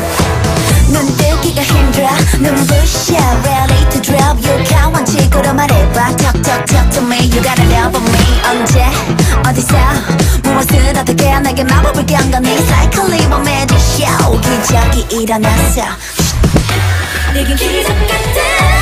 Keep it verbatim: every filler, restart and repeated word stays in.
눈 뜨기가 힘들어 눈부셔 ready to drop you 강한 식으로 말해봐 talk talk talk to me you gotta love me 언제 어디서 무엇을 어떻게 내게 마법을 건 거니 cycling on magic show 기적이 일어났어 내겐 기적 같은